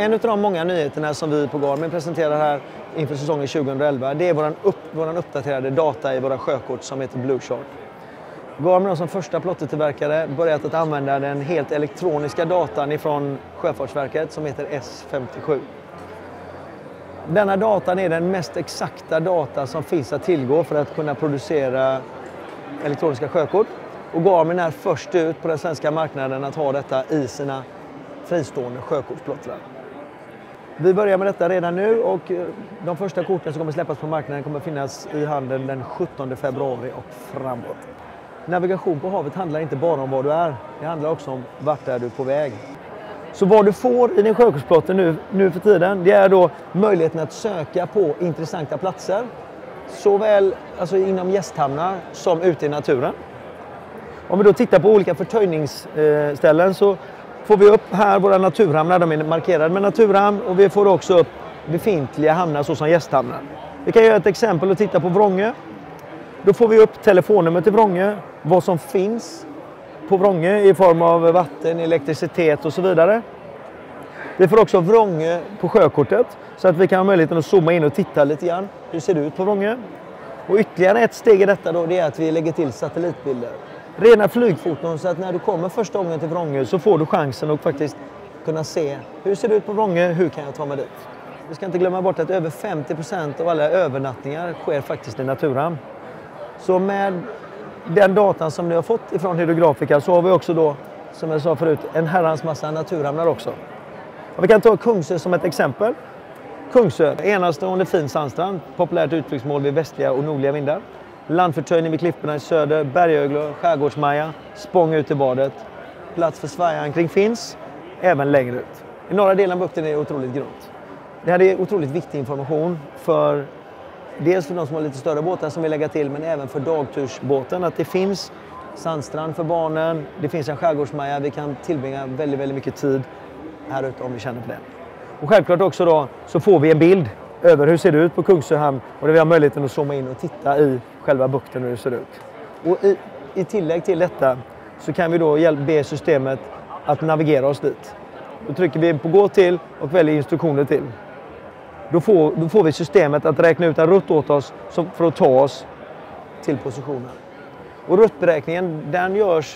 En av de många nyheterna som vi på Garmin presenterar här inför säsongen 2011, det är våran uppdaterade data i våra sjökort som heter Blueshark. Garmin har som första plottertillverkare börjat att använda den helt elektroniska datan ifrån Sjöfartsverket som heter S57. Denna datan är den mest exakta data som finns att tillgå för att kunna producera elektroniska sjökort. Och Garmin är först ut på den svenska marknaden att ha detta i sina fristående sjökortsplottrar. Vi börjar med detta redan nu och de första korten som kommer släppas på marknaden kommer finnas i handeln den 17 februari och framåt. Navigation på havet handlar inte bara om var du är, det handlar också om vart är du på väg. Så vad du får i din sjökortsplotter nu för tiden, det är då möjligheten att söka på intressanta platser. Såväl alltså inom gästhamnar som ute i naturen. Om vi då tittar på olika förtöjningsställen så får vi upp här våra naturhamnar, de är markerade med naturhamn, och vi får också upp befintliga hamnar såsom gästhamnar. Vi kan göra ett exempel och titta på Vrångö. Då får vi upp telefonnummer till Vrångö, vad som finns på Vrångö i form av vatten, elektricitet och så vidare. Vi får också Vrångö på sjökortet så att vi kan ha möjligheten att zooma in och titta lite grann. Hur ser det ut på Vrångö? Och ytterligare ett steg i detta då, det är att vi lägger till satellitbilder. Rena flygfoton, så att när du kommer första gången till Vrångö så får du chansen att faktiskt kunna se hur ser det ut på Vrångö, hur kan jag ta mig dit. Vi ska inte glömma bort att över 50% av alla övernattningar sker faktiskt i naturhamn. Så med den datan som ni har fått ifrån Hydrographica så har vi också då, som jag sa förut, en herrans massa naturhamnar också. Och vi kan ta Kungsö som ett exempel. Kungsö, enastående fin sandstrand, populärt utflyktsmål vid västliga och nordliga vindar. Landförtöjning vid klipporna i söder, bergöglor, skärgårdsmaja, spång ut i badet. Plats för svajankring finns, även längre ut. I norra delen av bukten är det otroligt grunt. Det här är otroligt viktig information för dels för de som har lite större båtar som vill lägga till, men även för dagtursbåten, att det finns sandstrand för barnen, det finns en skärgårdsmaja, vi kan tillbringa väldigt, väldigt mycket tid här ute om vi känner på det. Och självklart också då så får vi en bild över hur ser det ut på Kungsö hamn, och där vi har möjligheten att zooma in och titta i själva bukten hur det ser ut. Och i tillägg till detta så kan vi då be systemet att navigera oss dit. Då trycker vi på gå till och väljer instruktioner till. Då får vi systemet att räkna ut en rutt åt oss för att ta oss till positionen. Och ruttberäkningen, den görs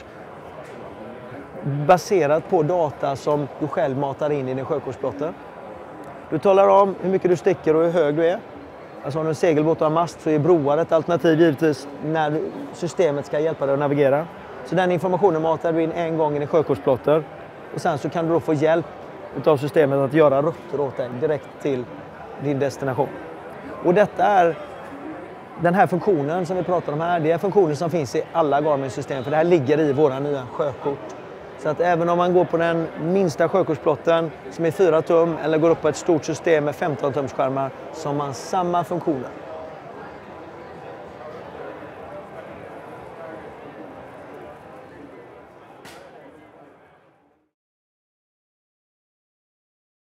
baserat på data som du själv matar in i din sjökortsplotter. Du talar om hur mycket du sticker och hur hög du är. Alltså om du har en segelbåt och har mast så är broar ett alternativ givetvis när systemet ska hjälpa dig att navigera. Så den informationen matar du in en gång i din sjökortsplotter. Och sen så kan du då få hjälp av systemet att göra rutter åt dig direkt till din destination. Och den här funktionen som vi pratar om här, det är funktioner som finns i alla Garmin-system, för det här ligger i våra nya sjökort. Så att även om man går på den minsta sjökortsplotten som är 4 tum eller går upp på ett stort system med 15 tums skärmar så har man samma funktioner.